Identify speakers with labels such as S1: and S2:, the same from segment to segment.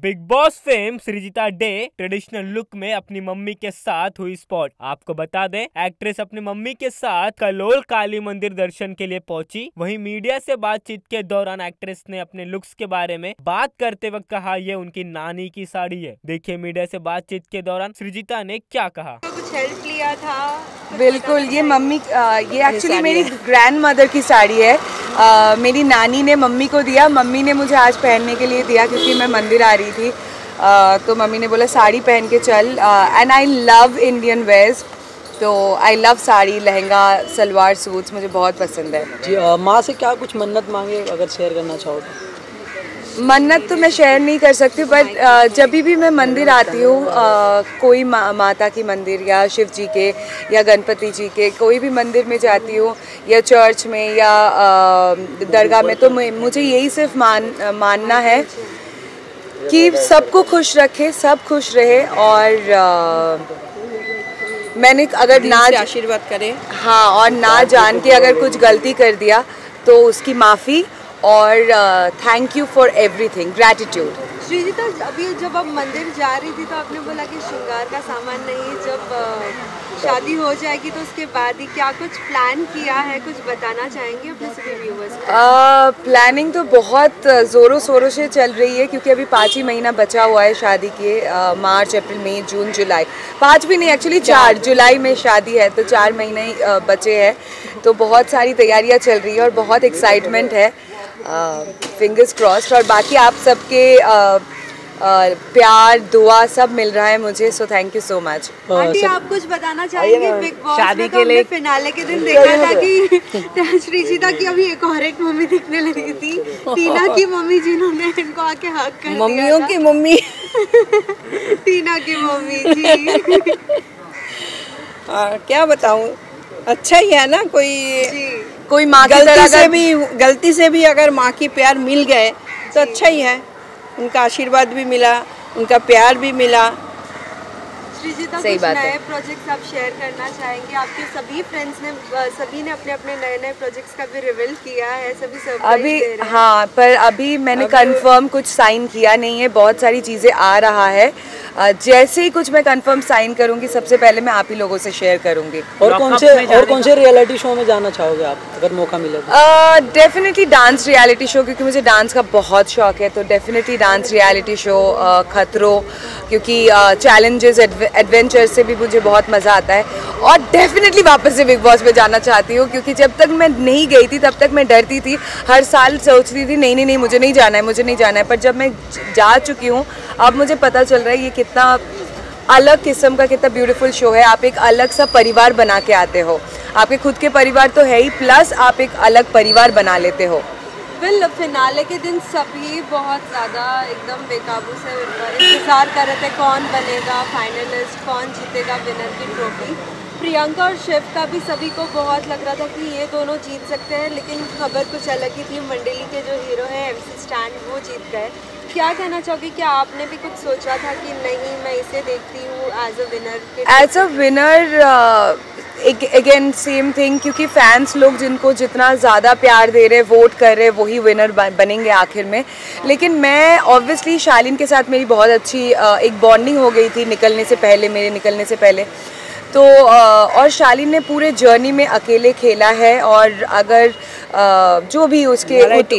S1: Big Boss fame Srijita De traditional look में अपनी mummy के साथ हुई स्पॉट। आपको बता दें, एक्ट्रेस अपनी मम्मी के साथ कलोल काली मंदिर दर्शन के लिए पहुंची। वहीं मीडिया से बातचीत के दौरान एक्ट्रेस ने अपने लुक्स के बारे में बात करते वक्त कहा ये उनकी नानी की साड़ी है। देखिए मीडिया से बातचीत के दौरान सृजिता ने क्या कहा।
S2: कुछ हेल्प लिया था?
S3: बिल्कुल, ये मम्मी ये एक्चुअली मेरी ग्रैंड मदर की साड़ी है। मेरी नानी ने मम्मी को दिया, मम्मी ने मुझे आज पहनने के लिए दिया क्योंकि मैं मंदिर आ रही थी। तो मम्मी ने बोला साड़ी पहन के चल। And I love Indian wears, तो I love sari, lehenga, salwar suits मुझे बहुत पसंद है
S4: जी। माँ से क्या कुछ मन्नत मांगे अगर शेयर करना चाहो तो?
S3: मन्नत तो मैं शेयर नहीं कर सकती, बट जब भी मैं मंदिर आती हूँ, कोई माता की मंदिर या शिव जी के या गणपति जी के कोई भी मंदिर में जाती हूँ या चर्च में या दरगाह में, तो मुझे यही सिर्फ मानना है कि सबको खुश रखे, सब खुश रहे। और मैंने अगर ना
S2: आशीर्वाद करे,
S3: हाँ, और ना जान के अगर कुछ गलती कर दिया तो उसकी माफ़ी और thank you for everything, gratitude.
S2: Srijita, अभी जब आप मंदिर जा रही थी तो आपने बोला कि श्रृंगार का सामान नहीं, जब शादी हो जाएगी तो उसके बाद ही क्या कुछ प्लान किया है, कुछ बताना चाहेंगे अपने सभी व्यूअर्स को?
S3: प्लानिंग तो बहुत ज़ोरों शोरों से चल रही है क्योंकि अभी 5 ही महीना बचा हुआ है शादी के। मार्च, अप्रैल, मई, जून, जुलाई, 5 भी नहीं, एक्चुअली 4 जुलाई में शादी है, तो 4 महीने ही बचे हैं। तो बहुत सारी तैयारियाँ चल रही है और बहुत एक्साइटमेंट है। Fingers crossed. और बाकी आप सबके प्यार, दुआ सब मिल रहा है मुझे, so thank you so much.
S2: Aunty, आप कुछ बताना चाहेंगे? बिग बॉस शादी के लिए फिनाले के दिन देखा था कि सृजिता की अभी एक मम्मी दिखने लगी थी, टीना की मम्मी, जिन्होंने इनको आके हक कर दिया।
S3: मम्मियों की मम्मी
S2: टीना की मम्मी जी।
S5: क्या बताऊं, अच्छा ही है ना, कोई माँ की गलती से भी अगर माँ की प्यार मिल गए तो अच्छा ही है। उनका आशीर्वाद भी मिला, उनका प्यार भी मिला।
S2: सृजिता, कुछ नए प्रोजेक्ट्स आप शेयर करना चाहेंगे? आपके सभी ने अपने अपने नए प्रोजेक्ट्स का भी रिवील किया है, सभी सरप्राइज दे रहे हैं।
S3: हाँ, पर अभी मैंने कंफर्म कुछ साइन किया नहीं है, बहुत सारी चीज़ें आ रहा है। जैसे ही कुछ मैं कंफर्म साइन करूंगी सबसे पहले मैं आप ही लोगों से शेयर करूंगी।
S4: और कौन से रियलिटी शो में जाना चाहोगे आप अगर मौका मिले?
S3: डेफिनेटली डांस रियलिटी शो, क्योंकि मुझे डांस का बहुत शौक है। तो डेफिनेटली डांस रियलिटी शो, खतरों, क्योंकि चैलेंजेस, एडवेंचर से भी मुझे बहुत मज़ा आता है। और डेफिनेटली वापस से बिग बॉस में जाना चाहती हूँ, क्योंकि जब तक मैं नहीं गई थी तब तक मैं डरती थी, हर साल सोचती थी नहीं मुझे नहीं जाना है, मुझे नहीं जाना है। पर जब मैं जा चुकी हूँ अब मुझे पता चल रहा है ये कितना अलग किस्म का, कितना ब्यूटीफुल शो है। आप एक अलग सा परिवार बना के आते हो, आपके खुद के परिवार तो है ही, प्लस आप एक अलग परिवार बना लेते हो।
S2: फिनाले के दिन सभी बहुत ज़्यादा एकदम बेकाबू से इंतजार कर रहे थे कौन बनेगा फाइनलिस्ट, कौन जीतेगा विनर की ट्रॉफी। प्रियंका और शिव का भी सभी को बहुत लग रहा था कि ये दोनों जीत सकते हैं, लेकिन खबर कुछ अलग ही थी। मंडली के जो हीरो हैं MC स्टैन, वो जीत गए। क्या कहना चाहोगे, क्या आपने भी कुछ सोचा था कि नहीं मैं इसे देखती हूँ as a winner?
S3: As a winner again same thing, क्योंकि फैंस लोग जिनको जितना ज़्यादा प्यार दे रहे, वोट कर रहे, वही विनर बनेंगे आखिर में। लेकिन मैं ऑब्वियसली शालीन के साथ मेरी बहुत अच्छी एक बॉन्डिंग हो गई थी मेरे निकलने से पहले। तो और शालीन ने पूरे जर्नी में अकेले खेला है, और अगर जो भी उसके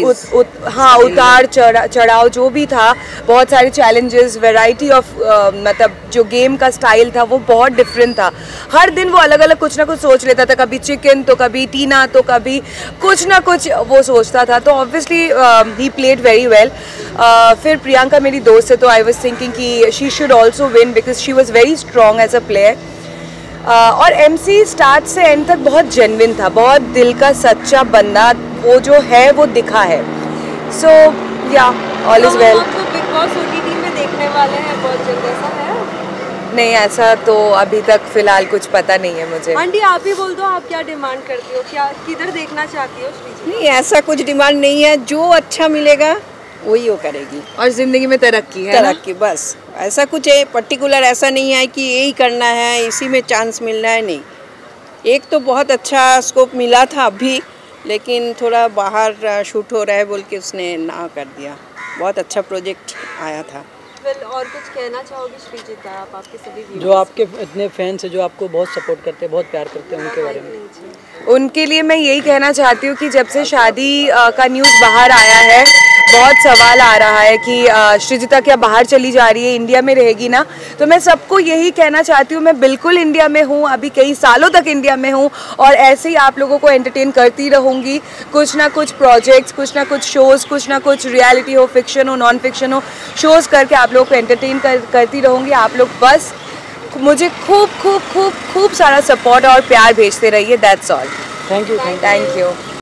S3: उतार चढ़ाव जो भी था, बहुत सारे चैलेंजेस, वैरायटी ऑफ मतलब जो गेम का स्टाइल था वो बहुत डिफरेंट था। हर दिन वो अलग अलग कुछ ना कुछ सोच लेता था, कभी चिकन तो कभी टीना तो कभी कुछ ना कुछ वो सोचता था। तो obviously he played very well. फिर प्रियंका मेरी दोस्त है, तो आई वॉज थिंकिंग कि she should also win because she was very strong as a player. और MC स्टार्ट से एंड तक बहुत जेन्युइन था, बहुत दिल का सच्चा बंदा, वो जो है वो दिखा है। So ya all is well.
S2: आपको बिग बॉस OTT में देखने वाले हैं बहुत जल्द, ऐसा है?
S3: नहीं, ऐसा तो अभी तक फिलहाल कुछ पता नहीं है मुझे।
S2: आंटी, आप ही बोल दो, आप क्या डिमांड करती हो, क्या किधर देखना चाहती हो?
S5: नहीं, ऐसा कुछ डिमांड नहीं है, जो अच्छा मिलेगा वही वो करेगी।
S3: और जिंदगी में तरक्की है,
S5: तरक्की बस, ऐसा कुछ है पर्टिकुलर, ऐसा नहीं है कि यही करना है, इसी में चांस मिलना है, नहीं। एक तो बहुत अच्छा स्कोप मिला था अभी, लेकिन थोड़ा बाहर शूट हो रहा है बोल के उसने ना कर दिया। बहुत अच्छा प्रोजेक्ट आया था।
S2: वेल और कुछ कहना चाहोगे श्रीजिता आप आपके सभी viewers?
S4: जो आपके इतने फैंस हैं जो आपको बहुत सपोर्ट करते हैं, बहुत प्यार करते हैं, उनके बारे में?
S3: उनके लिए मैं यही कहना चाहती हूँ कि जब से शादी का न्यूज़ बाहर आया है, बहुत सवाल आ रहा है कि श्रीजिता क्या बाहर चली जा रही है, इंडिया में रहेगी ना। तो मैं सबको यही कहना चाहती हूँ, मैं बिल्कुल इंडिया में हूँ, अभी कई सालों तक इंडिया में हूँ और ऐसे ही आप लोगों को एंटरटेन करती रहूँगी। कुछ ना कुछ प्रोजेक्ट्स, कुछ ना कुछ शोज़, कुछ ना कुछ रियलिटी हो, फिक्शन हो, नॉन फिक्शन हो, शोज़ करके आप लोगों को एंटरटेन करती रहूँगी। आप लोग बस मुझे खूब खूब खूब खूब सारा सपोर्ट और प्यार भेजते रहिए। That's all.
S4: Thank you.
S3: Thank you.